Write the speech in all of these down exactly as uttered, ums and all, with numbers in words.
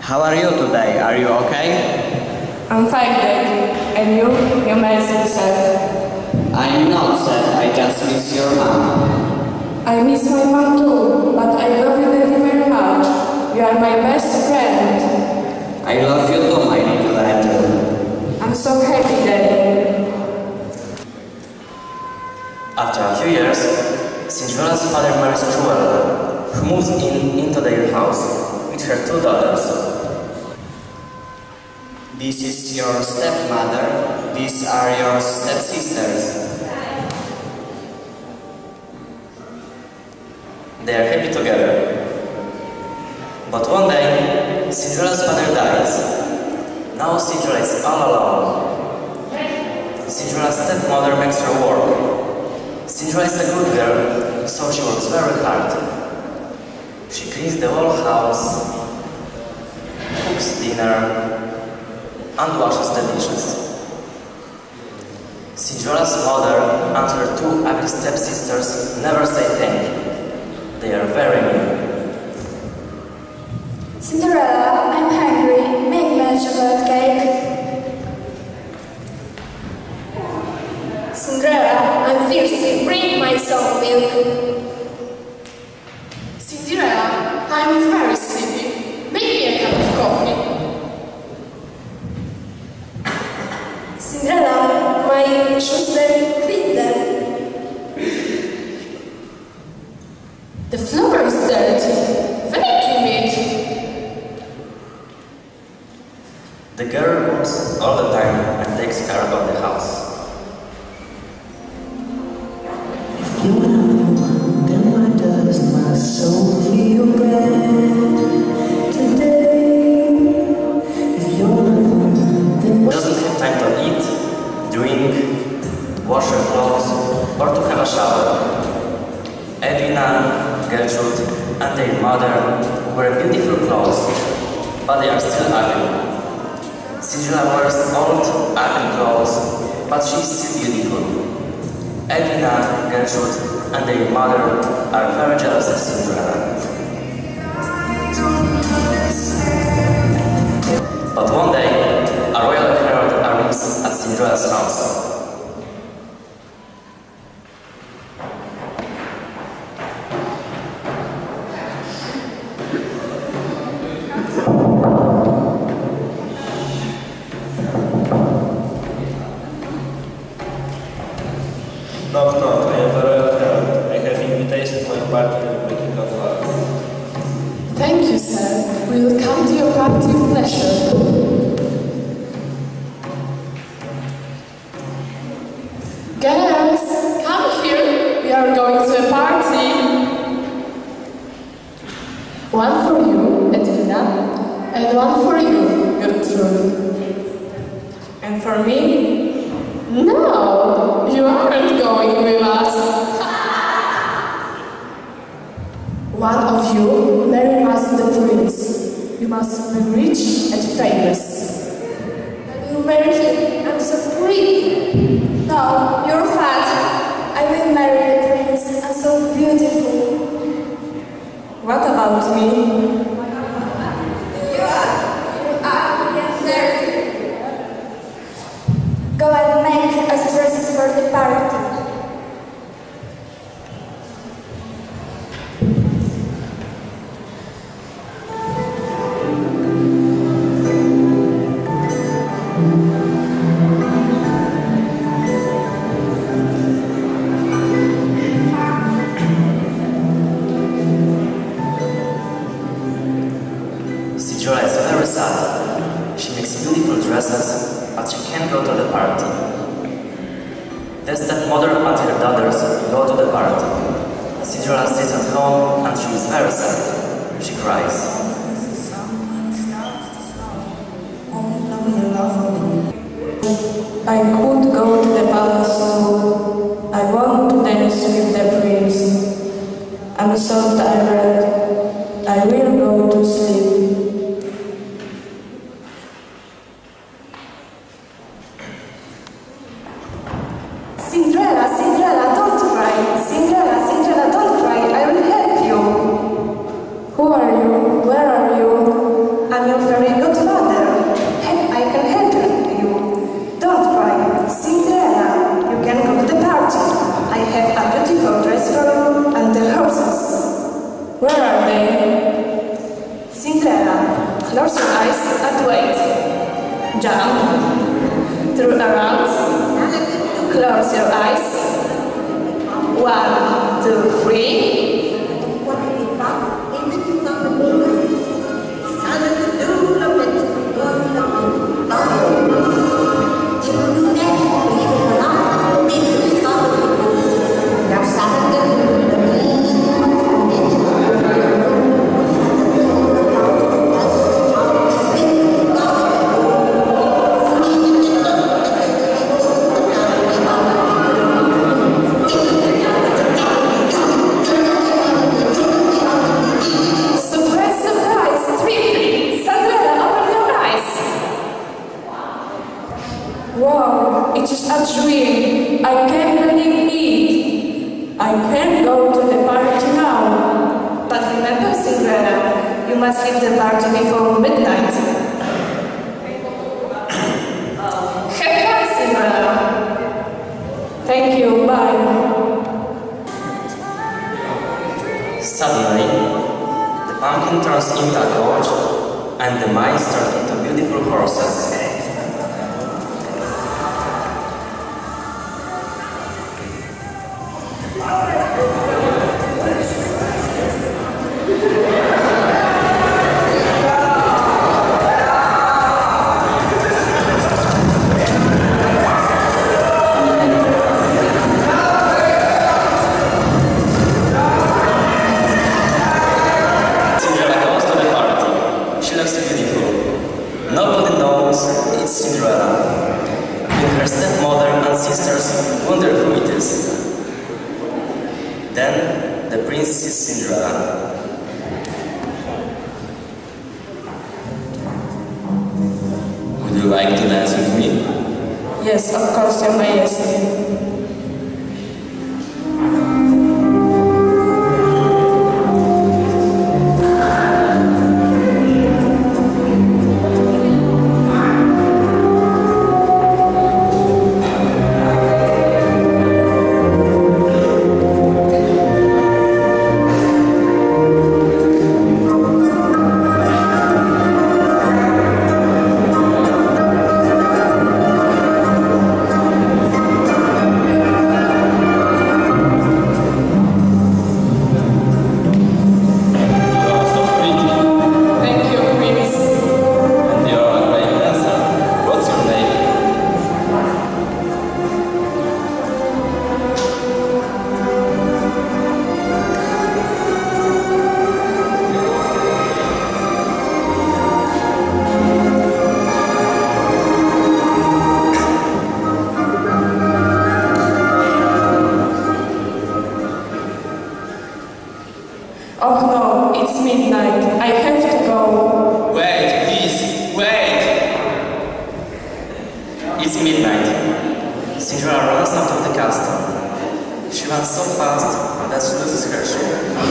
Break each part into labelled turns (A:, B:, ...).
A: How are you today? Are you okay?
B: I'm fine, Daddy. And you? You must be sad.
A: I'm not sad, I just miss your mom.
B: I miss my mom too, but I love you, Daddy, very much. You are my best friend.
A: I love you too, my little angel.
B: I'm so happy, Daddy.
C: After a few years, Cinderella's father marries Cruella, who moves in into their house with her two daughters.
A: This is your stepmother, these are your stepsisters.
C: They are happy together. But one day, Cinderella's father dies. Now Cinderella is all alone. Cinderella's stepmother makes her work. Cinderella is a good girl, so she works very hard. She cleans the whole house, cooks dinner, and washes the dishes. Cinderella's mother and her two ugly stepsisters never say thank you. They are very mean.
D: Cinderella, I'm hungry. Make me a chocolate cake.
E: Cinderella, I'm thirsty. Bring my soft milk.
F: Cinderella, I'm very sleepy. Make me a cup of coffee.
E: Cinderella, my shoes them, clean them.
F: The floor is dirty. Vacuum it.
C: The girl works all the time and takes care of the house.
G: If you're not the one, then why does my soul feel bad today? If you're not the one, then why
C: Doesn't have time to eat, drink, wash her clothes, or to have a shower. Edwina, Gertrude, and their mother wear beautiful clothes, but they are still ugly. Cinderella wears old, ugly clothes, but she is still beautiful. Edwina, Gertrude, and their mother are very jealous of Cinderella. But one day, a royal herald arrives at Cinderella's house.
H: Knock, knock, I am the royal herald. I have invitation for your party at the King of Love.
F: Thank you, sir. We will come to your party with pleasure. Girls, come here. We are going to a party. One for you, Edwina, and one for you, Gertrude.
B: And for me?
F: No, you aren't going with us. One of you marry us the prince. You must be rich and famous.
E: I will marry him. I'm so pretty.
D: No, you're fat. I will marry the prince. I'm so beautiful.
B: What about me?
D: You are. You are yes, dirty. Go and make us dresses for the party.
C: Cinderella is very sad. She makes beautiful dresses, but she can't go to the party. The stepmother and her daughters go to the party. Cinderella stays at home and she is very sad. She cries.
B: I could go to the palace too. I want to dance with the prince. I'm so tired. I will go to sleep.
D: Cinderella, Cinderella, don't cry. Cinderella, Cinderella, don't cry. I will help you.
B: Who are you? Close your eyes and wait. Jump. Turn around. Close your eyes. One, two, three. Wow, it is a dream. I can't believe it. I can't go to the party now.
I: But remember, Cinderella, you must leave the party before midnight. Have fun, Cinderella.
B: Thank you, bye.
C: Suddenly, the pumpkin turns into a coach, and the mice turn into beautiful horses. Nobody knows it's Cinderella. Even her stepmother and sisters wonder who it is. Then the prince sees Cinderella. Would you like to dance with me?
B: Yes, of course, Your Majesty. Oh no, it's midnight. I have to go.
C: Wait, please, wait! It's midnight. Cinderella runs out of the castle. She runs so fast that she loses her shoe.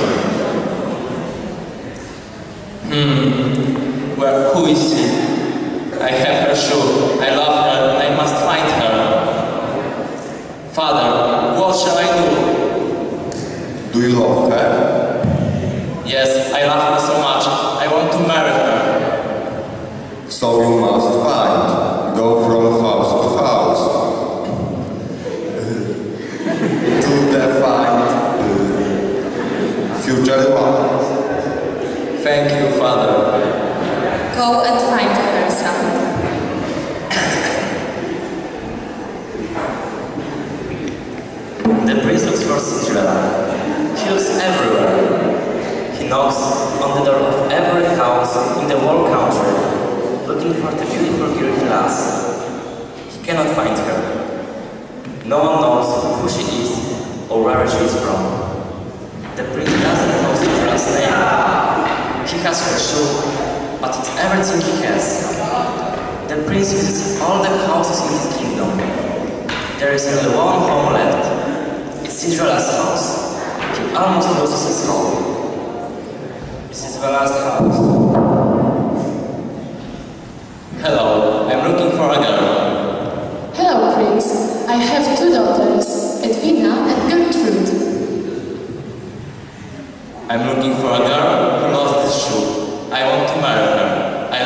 C: Hmm, well, who is she? I have her shoe. I love her. I must find her. Father, what shall I do?
J: Do you love her?
C: Yes, I love her so much. I want to marry her.
J: So you must find. Go from house to house. to the find future one.
C: Thank you, Father.
I: Go and find her, son.
C: The prince looks for Cinderella. He looks everywhere. He knocks on the door of every house in the whole country, looking for the beautiful girl he loves. He cannot find her. No one knows who she is or where she is from. The prince doesn't know Cinderella's name. He has her shoe, but it's everything he has. The prince visits all the houses in his kingdom. There is only one home left. It's Cinderella's house. He almost loses his home. This is the last house. Hello, I'm looking for a girl.
F: Hello, Prince. I have two daughters, Edwina and Gertrude.
C: I'm looking for a girl who lost this shoe. I want to marry her. I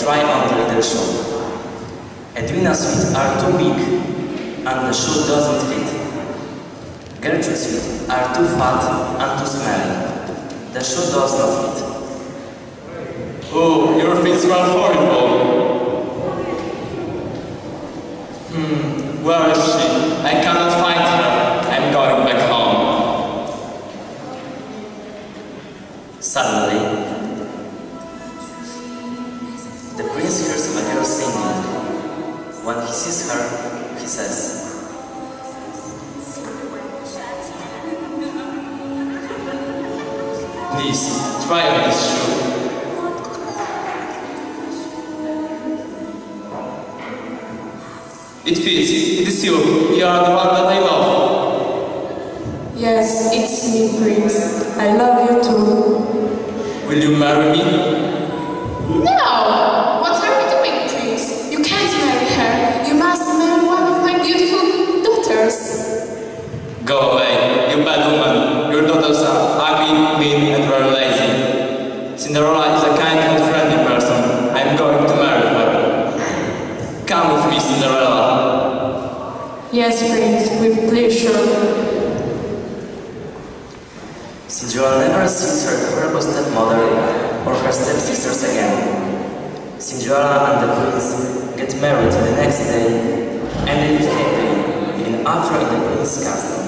C: try on the little shoe. Edwina's feet are too big and the shoe doesn't fit. Gertrude's feet are too fat and too smelly. The shoe does not fit.
K: Oh, your feet smell horrible. Hmm, where is she? I cannot find her. I'm going back home.
C: Suddenly, the prince hears a girl singing. When he sees her, he says,
K: Please, try on this shoe. It fits. It is you. You are the one that I love.
B: Yes, it's me, Prince. I love you too.
K: Will you marry me?
F: No! What are you doing, Prince? You can't marry her. You must marry one of my beautiful daughters.
K: Go away, you bad woman. Your daughters are ugly, mean, and very lazy. Cinderella is a kind and friendly person. I'm going to marry her. Come with me, Cinderella.
B: Yes, Prince, with pleasure.
C: Cinderella never sees her horrible stepmother or her stepsisters again. Cinderella and the prince get married the next day, and they live happily in after in the prince's castle.